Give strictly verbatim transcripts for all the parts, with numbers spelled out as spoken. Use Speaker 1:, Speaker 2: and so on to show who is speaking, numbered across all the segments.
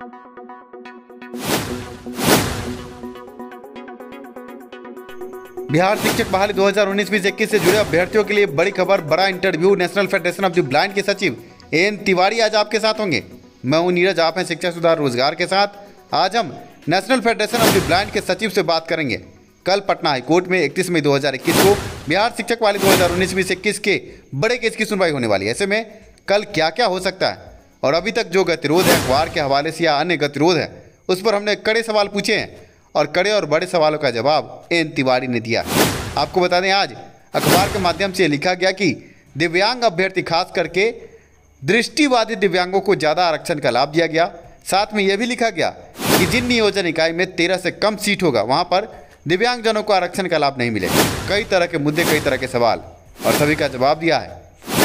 Speaker 1: बिहार शिक्षक बहाली दो हज़ार उन्नीस बीस इक्कीस से जुड़े अभ्यर्थियों के लिए बड़ी खबर, बड़ा interview. National federation of the blind के सचिव ए एन तिवारी आज आपके साथ होंगे। मैं हूं नीरज, आप हैं शिक्षा सुधार रोजगार के साथ। आज हम national federation of the blind के सचिव से बात करेंगे। कल पटना हाईकोर्ट में इकतीस मई दो हज़ार इक्कीस को बिहार शिक्षक बहाली दो हज़ार उन्नीस बीस इक्कीस के बड़े केस की सुनवाई होने वाली है। ऐसे में कल क्या क्या हो सकता है और अभी तक जो गतिरोध है अखबार के हवाले से या अन्य गतिरोध है, उस पर हमने कड़े सवाल पूछे हैं और कड़े और बड़े सवालों का जवाब ए एन तिवारी ने दिया। आपको बता दें, आज अखबार के माध्यम से लिखा गया कि दिव्यांग अभ्यर्थी खास करके दृष्टिबाधित दिव्यांगों को ज़्यादा आरक्षण का लाभ दिया गया। साथ में यह भी लिखा गया कि जिन नियोजन इकाई में तेरह से कम सीट होगा वहां पर दिव्यांगजनों को आरक्षण का लाभ नहीं मिलेगा। कई तरह के मुद्दे, कई तरह के सवाल और सभी का जवाब दिया है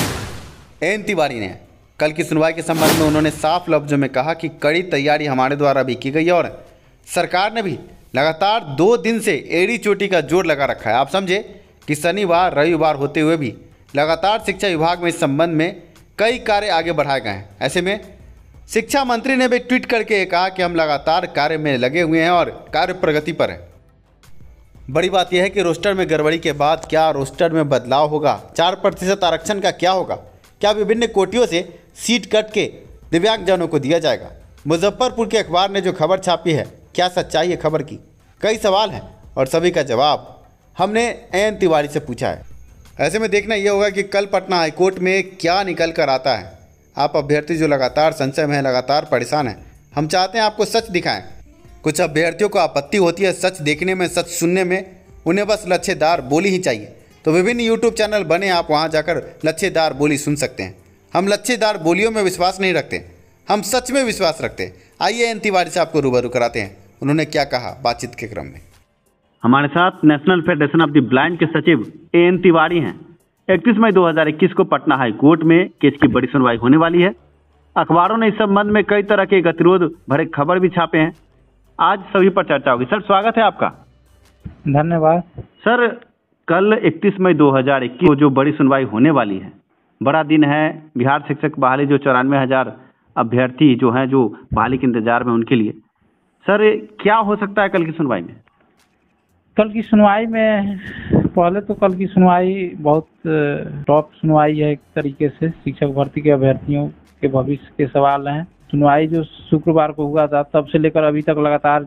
Speaker 1: ए एन तिवारी ने। कल की सुनवाई के संबंध में उन्होंने साफ लफ्जों में कहा कि कड़ी तैयारी हमारे द्वारा भी की गई है और सरकार ने भी लगातार दो दिन से एड़ी चोटी का जोर लगा रखा है। आप समझे कि शनिवार रविवार होते हुए भी लगातार शिक्षा विभाग में इस संबंध में कई कार्य आगे बढ़ाए गए हैं। ऐसे में शिक्षा मंत्री ने भी ट्वीट करके कहा कि हम लगातार कार्य में लगे हुए हैं और कार्य प्रगति पर है। बड़ी बात यह है कि रोस्टर में गड़बड़ी के बाद क्या रोस्टर में बदलाव होगा, चार प्रतिशत आरक्षण का क्या होगा, क्या विभिन्न कोटियों से सीट कट के दिव्यांगजनों को दिया जाएगा। मुजफ्फरपुर के अखबार ने जो खबर छापी है, क्या सच्चाई है खबर की, कई सवाल हैं और सभी का जवाब हमने ए एन तिवारी से पूछा है। ऐसे में देखना यह होगा कि कल पटना हाईकोर्ट में क्या निकल कर आता है। आप अभ्यर्थी जो लगातार संशय में हैं, लगातार परेशान हैं, हम चाहते हैं आपको सच दिखाएं। कुछ अभ्यर्थियों को आपत्ति होती है सच देखने में, सच सुनने में, उन्हें बस लच्छेदार बोली ही चाहिए। तो विभिन्न यूट्यूब चैनल बने, आप वहाँ जाकर लच्छेदार बोली सुन सकते हैं। हम लच्छेदार बोलियों में विश्वास नहीं रखते, हम सच में विश्वास रखते हैं। आइए ए एन तिवारी से आपको रूबरू कराते हैं, उन्होंने क्या कहा बातचीत के क्रम में।
Speaker 2: हमारे साथ national federation of the blind के सचिव ए एन तिवारी हैं। इकतीस मई दो हज़ार इक्कीस को पटना हाई कोर्ट में केस की बड़ी सुनवाई होने वाली है। अखबारों ने इस संबंध में कई तरह के गतिरोध भरे खबर भी छापे हैं। आज सभी पर चर्चा होगी। सर, स्वागत है आपका।
Speaker 3: धन्यवाद
Speaker 2: सर, कल इकतीस मई दो हज़ार इक्कीस को जो बड़ी सुनवाई होने वाली है, बड़ा दिन है। बिहार शिक्षक बहाली जो चौरानवे हजार अभ्यर्थी जो हैं, जो बहाली के इंतजार में, उनके लिए सर क्या हो सकता है कल की सुनवाई में?
Speaker 3: कल की सुनवाई में पहले तो कल की सुनवाई बहुत टॉप सुनवाई है। एक तरीके से शिक्षक भर्ती के अभ्यर्थियों के भविष्य के सवाल हैं। सुनवाई जो शुक्रवार को हुआ था, तब से लेकर अभी तक लगातार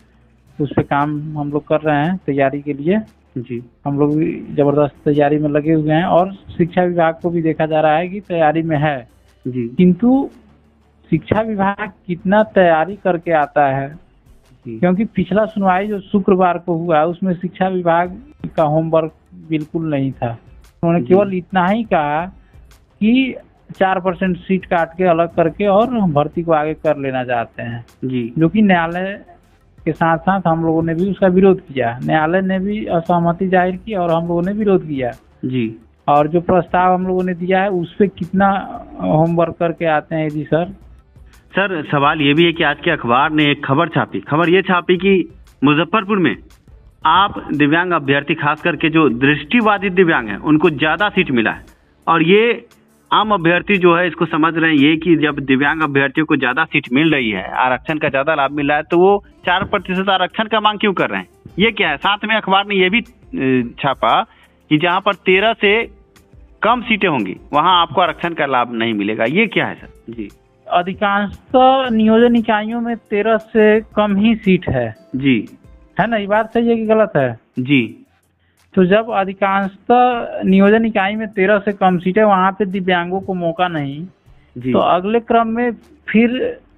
Speaker 3: उस पर काम हम लोग कर रहे हैं तैयारी के लिए।
Speaker 2: जी,
Speaker 3: हम लोग भी जबरदस्त तैयारी में लगे हुए हैं और शिक्षा विभाग को भी देखा जा रहा है कि तैयारी में है
Speaker 2: जी।
Speaker 3: किंतु शिक्षा विभाग कितना तैयारी करके आता है, क्योंकि पिछला सुनवाई जो शुक्रवार को हुआ उसमें शिक्षा विभाग का होमवर्क बिल्कुल नहीं था। उन्होंने केवल इतना ही कहा कि चार परसेंट सीट काट के अलग करके और भर्ती को आगे कर लेना चाहते हैं
Speaker 2: जी,
Speaker 3: जो कि न्यायालय के साथ साथ हम लोगों ने भी उसका विरोध किया। न्यायालय ने भी असहमति जाहिर की और हम लोगों ने विरोध किया
Speaker 2: जी।
Speaker 3: और जो प्रस्ताव हम लोगों ने दिया है उस पर कितना होमवर्क करके आते हैं जी सर।
Speaker 2: सर, सवाल ये भी है कि आज के अखबार ने एक खबर छापी। खबर ये छापी कि मुजफ्फरपुर में आप दिव्यांग अभ्यर्थी, खास करके जो दृष्टिबाधित दिव्यांग हैं, उनको ज्यादा सीट मिला है। और ये आम अभ्यर्थी जो है इसको समझ रहे हैं ये कि जब दिव्यांग अभ्यर्थियों को ज्यादा सीट मिल रही है, आरक्षण का ज्यादा लाभ मिल रहा है, तो वो चार प्रतिशत आरक्षण का मांग क्यों कर रहे हैं? ये क्या है? साथ में अखबार ने यह भी छापा कि जहां पर तेरह से कम सीटें होंगी वहां आपको आरक्षण का लाभ नहीं मिलेगा। ये क्या है सर? जी,
Speaker 3: अधिकांशतः नियोजन इकाइयों में तेरह से कम ही सीट है
Speaker 2: जी,
Speaker 3: है ना? ये बात सही है कि गलत है?
Speaker 2: जी।
Speaker 3: तो जब अधिकांशतः नियोजन इकाई में तेरह से कम सीट है, वहाँ पे दिव्यांगों को मौका नहीं
Speaker 2: जी,
Speaker 3: तो अगले क्रम में फिर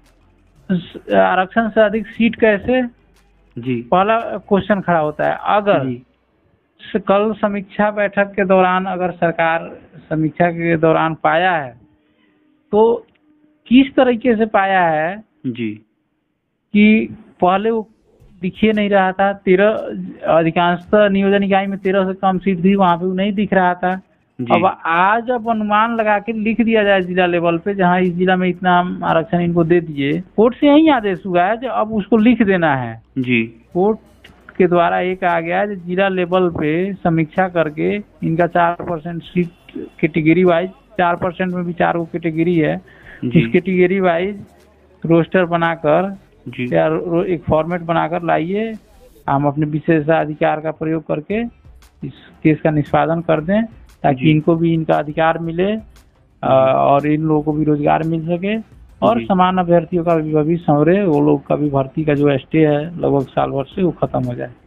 Speaker 3: आरक्षण से अधिक सीट कैसे?
Speaker 2: जी,
Speaker 3: पहला क्वेश्चन खड़ा होता है। अगर कल समीक्षा बैठक के दौरान अगर सरकार समीक्षा के दौरान पाया है तो किस तरीके से पाया है
Speaker 2: जी
Speaker 3: कि पहले वो दिखिए नहीं रहा था, तेरह अधिकांशतः नियोजन इकाई में तेरह से कम सीट थी, वहाँ पे वो नहीं दिख रहा था। अब आज अब अनुमान लगा के लिख दिया जाए जिला लेवल पे, जहाँ इस जिला में इतना आरक्षण इनको दे दिए। कोर्ट से यही आदेश हुआ है जो अब उसको लिख देना है
Speaker 2: जी।
Speaker 3: कोर्ट के द्वारा एक आ गया है जिला लेवल पे समीक्षा करके इनका चार परसेंट सीट कैटेगरी वाइज, चार परसेंट में भी चार को कैटेगरी है, उस कैटेगरी वाइज रोस्टर बनाकर
Speaker 2: जी
Speaker 3: या रो- एक फॉर्मेट बनाकर लाइए, हम अपने विशेषाधिकार का प्रयोग करके इस केस का निष्पादन कर दें ताकि
Speaker 2: जी।
Speaker 3: इनको भी इनका अधिकार मिले आ, और इन लोगों को भी रोजगार मिल सके और
Speaker 2: जी।
Speaker 3: समान अभ्यर्थियों का भी भविष्य संवरे, वो लोग का भी भर्ती का जो स्टे है लगभग साल भर से वो खत्म हो जाए।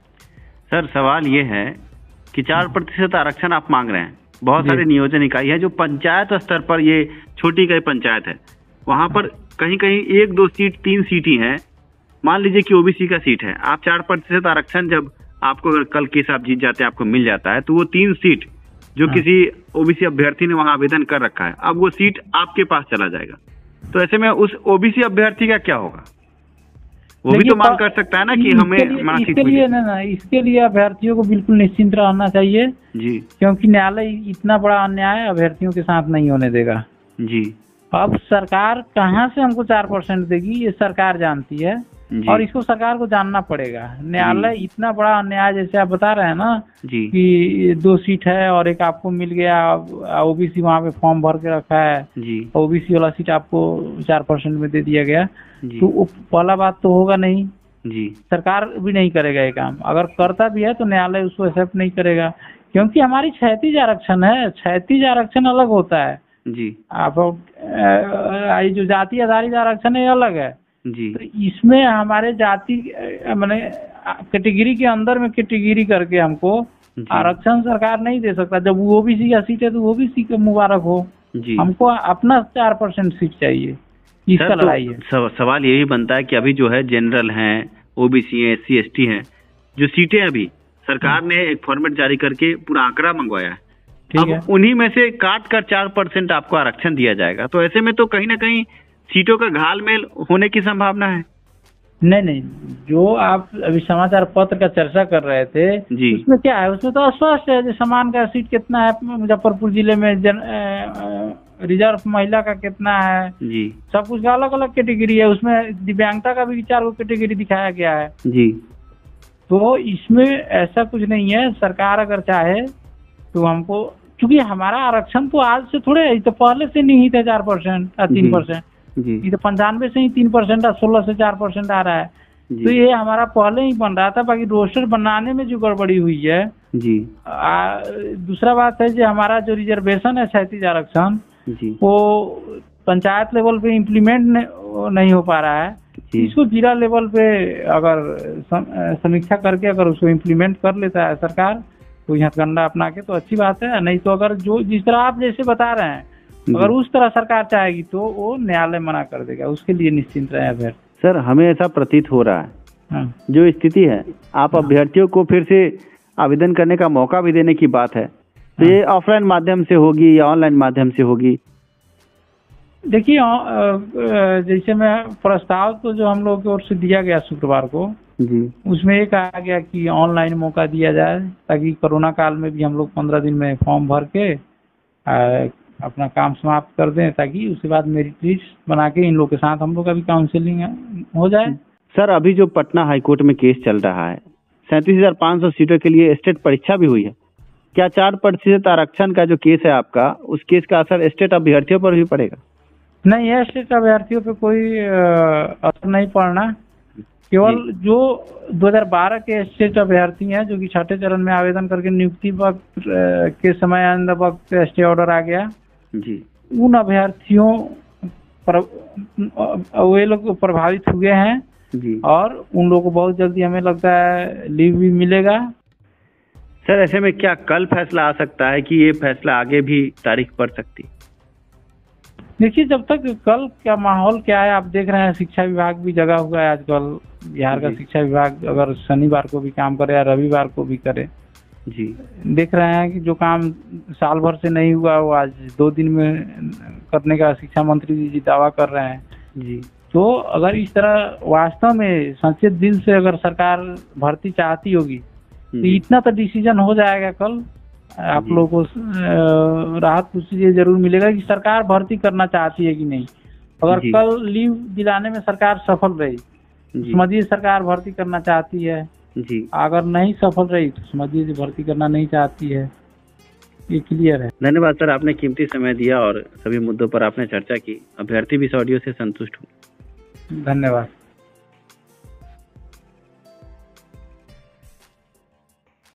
Speaker 2: सर सवाल ये है कि चार प्रतिशत आरक्षण आप मांग रहे हैं, बहुत
Speaker 3: जी।
Speaker 2: सारे नियोजन इकाई है जो पंचायत स्तर पर, ये छोटी कई पंचायत है, वहां पर कहीं कहीं एक दो सीट तीन सीट ही है, मान लीजिए कि ओबीसी का सीट है, आप चार प्रतिशत आरक्षण जब आपको अगर कल केस आप जीत जाते हैं, आपको मिल जाता है, तो वो तीन सीट जो
Speaker 3: हाँ।
Speaker 2: किसी ओबीसी अभ्यर्थी ने वहां आवेदन कर रखा है, अब वो सीट आपके पास चला जाएगा, तो ऐसे में उस ओबीसी अभ्यर्थी का क्या होगा? वो भी
Speaker 3: देखिए,
Speaker 2: तो मांग
Speaker 3: प-
Speaker 2: कर सकता है ना कि
Speaker 3: इसके
Speaker 2: हमें
Speaker 3: लिए-
Speaker 2: हमारा सीट
Speaker 3: इसके
Speaker 2: मिले।
Speaker 3: लिए ना ना इसके लिए अभ्यर्थियों को बिल्कुल निश्चिंत रहना चाहिए,
Speaker 2: जी
Speaker 3: क्योंकि न्यायालय इतना बड़ा अन्याय अभ्यर्थियों के साथ नहीं होने देगा।
Speaker 2: जी
Speaker 3: अब सरकार कहाँ से हमको चार परसेंट देगी ये सरकार जानती है
Speaker 2: जी
Speaker 3: और इसको सरकार को जानना पड़ेगा। न्यायालय इतना बड़ा अन्याय, जैसे आप बता रहे हैं ना
Speaker 2: जी
Speaker 3: कि दो सीट है और एक आपको मिल गया, ओबीसी वहाँ पे फॉर्म भर के रखा है,
Speaker 2: जी
Speaker 3: ओबीसी वाला सीट आपको चार परसेंट में दे दिया गया,
Speaker 2: जी
Speaker 3: तो वो पहला बात तो होगा नहीं,
Speaker 2: जी
Speaker 3: सरकार भी नहीं करेगा ये काम। अगर करता भी है तो न्यायालय उसको एक्सेप्ट नहीं करेगा, क्योंकि हमारी क्षैतिज आरक्षण है, क्षैतिज आरक्षण अलग होता है।
Speaker 2: जी
Speaker 3: आप अ, ये जो जाति आधारित आरक्षण है ये अलग है,
Speaker 2: जी
Speaker 3: तो इसमें हमारे जाति अ, माने कैटेगरी के अंदर में कैटेगरी करके हमको
Speaker 2: जी।
Speaker 3: आरक्षण सरकार नहीं दे सकता। जब वो ओबीसी का सीट है तो ओबीसी को मुबारक हो,
Speaker 2: जी
Speaker 3: हमको अपना चार परसेंट सीट चाहिए, इसका
Speaker 2: सर, तो
Speaker 3: लड़ाई है।
Speaker 2: सव- सवाल यही बनता है कि अभी जो है जनरल हैं, ओबीसी है, एससी एसटी हैं, जो सीटें अभी सरकार ने एक फॉर्मेट जारी करके पूरा आंकड़ा मंगवाया है,
Speaker 3: ठीक है,
Speaker 2: अब उन्हीं में से काट कर चार परसेंट आपको आरक्षण दिया जाएगा, तो ऐसे में तो कहीं ना कहीं सीटों का घालमेल होने की संभावना है।
Speaker 3: नहीं नहीं, जो आप अभी समाचार पत्र का चर्चा कर रहे थे
Speaker 2: जी
Speaker 3: उसमें क्या है, उसमें तो स्पष्ट है जो समान का सीट कितना है मुजफ्फरपुर जिले में, जन अ, रिजर्व महिला का कितना है,
Speaker 2: जी
Speaker 3: सब कुछ का अलग अलग कैटेगरी है, उसमें दिव्यांगता का भी चार गो कैटेगरी दिखाया गया है।
Speaker 2: जी
Speaker 3: तो इसमें ऐसा कुछ नहीं है, सरकार अगर चाहे तो हमको, क्योंकि हमारा आरक्षण तो आज से थोड़े, ये तो पहले से नहीं था चार परसेंट या तीन
Speaker 2: जी।
Speaker 3: परसेंट
Speaker 2: जी
Speaker 3: ये तो पंचानवे से ही तीन परसेंट सोलह से चार परसेंट आ रहा है,
Speaker 2: जी
Speaker 3: तो ये हमारा पहले ही बन रहा था। बाकी रोस्टर बनाने में जो गड़बड़ी हुई है,
Speaker 2: जी
Speaker 3: आ, दूसरा बात है जो हमारा जो रिजर्वेशन है क्षैतिज आरक्षण,
Speaker 2: जी
Speaker 3: वो पंचायत लेवल पे इम्प्लीमेंट नहीं हो पा रहा है।
Speaker 2: जी
Speaker 3: इसको जिला लेवल पे अगर सम, समीक्षा करके अगर उसको इम्प्लीमेंट कर लेता है सरकार, तो यहाँ हथकंडा अपना के तो अच्छी बात है। नहीं तो अगर जो जिस तरह आप जैसे बता रहे हैं, अगर उस तरह सरकार चाहेगी तो वो न्यायालय मना कर देगा, उसके लिए निश्चिंत रहे अभ्यर्थी।
Speaker 2: सर, हमें ऐसा प्रतीत हो रहा है,
Speaker 3: हाँ।
Speaker 2: जो स्थिति है, आप अभ्यर्थियों को फिर से आवेदन करने का मौका भी देने की बात है, तो ये ऑफलाइन माध्यम से होगी या ऑनलाइन माध्यम से होगी?
Speaker 3: देखिए, जैसे मैं प्रस्ताव तो जो हम लोग की ओर से दिया गया शुक्रवार को,
Speaker 2: जी
Speaker 3: उसमें ये कहा गया कि ऑनलाइन मौका दिया जाए, ताकि कोरोना काल में भी हम लोग पंद्रह दिन में फॉर्म भर के आ, अपना काम समाप्त कर दें, ताकि उसके बाद मेरिट लिस्ट बना के इन लोग के साथ हम लोग का भी काउंसिलिंग हो जाए।
Speaker 2: सर, अभी जो पटना हाईकोर्ट में केस चल रहा है, सैंतीस हजार पाँच सौ सीटों के लिए स्टेट परीक्षा भी हुई है, क्या चार प्रतिशत आरक्षण का जो केस है आपका, उस केस का असर स्टेट अभ्यर्थियों पर भी पड़ेगा?
Speaker 3: नहीं, है स्टेट अभ्यर्थियों पे कोई असर नहीं पड़ना। केवल जो दो हज़ार बारह के स्टेट अभ्यर्थी हैं जो कि छठे चरण में आवेदन करके नियुक्ति वक्त के समय अंद वक्त स्टे ऑर्डर आ गया,
Speaker 2: जी
Speaker 3: उन अभ्यर्थियों पर वे लोग प्रभावित हुए हैं
Speaker 2: जी
Speaker 3: और उन लोगों को बहुत जल्दी हमें लगता है लीव भी मिलेगा।
Speaker 2: सर, ऐसे में क्या कल फैसला आ सकता है कि ये फैसला आगे भी तारीख पड़ सकती?
Speaker 3: देखिए, जब तक कल क्या माहौल क्या है, आप देख रहे हैं शिक्षा विभाग भी जगा हुआ है आजकल। बिहार का शिक्षा विभाग अगर शनिवार को भी काम करे या रविवार को भी करे,
Speaker 2: जी
Speaker 3: देख रहे हैं कि जो काम साल भर से नहीं हुआ वो आज दो दिन में करने का शिक्षा मंत्री जी दावा कर रहे हैं।
Speaker 2: जी
Speaker 3: तो अगर इस तरह वास्तव में सच्चे दिल से अगर सरकार भर्ती चाहती होगी तो इतना तो डिसीजन हो जाएगा कल। आप लोगों को राहत खुशी ये जरूर मिलेगा कि सरकार भर्ती करना चाहती है कि नहीं। अगर कल लीव दिलाने में सरकार सफल रही, समझिए सरकार भर्ती करना चाहती है।
Speaker 2: जी
Speaker 3: अगर नहीं सफल रही तो समझिए भर्ती करना नहीं चाहती है। ये क्लियर है।
Speaker 2: धन्यवाद सर, आपने कीमती समय दिया और सभी मुद्दों पर आपने चर्चा की। अभ्यर्थी भी इस ऑडियो से संतुष्ट हुए।
Speaker 3: धन्यवाद।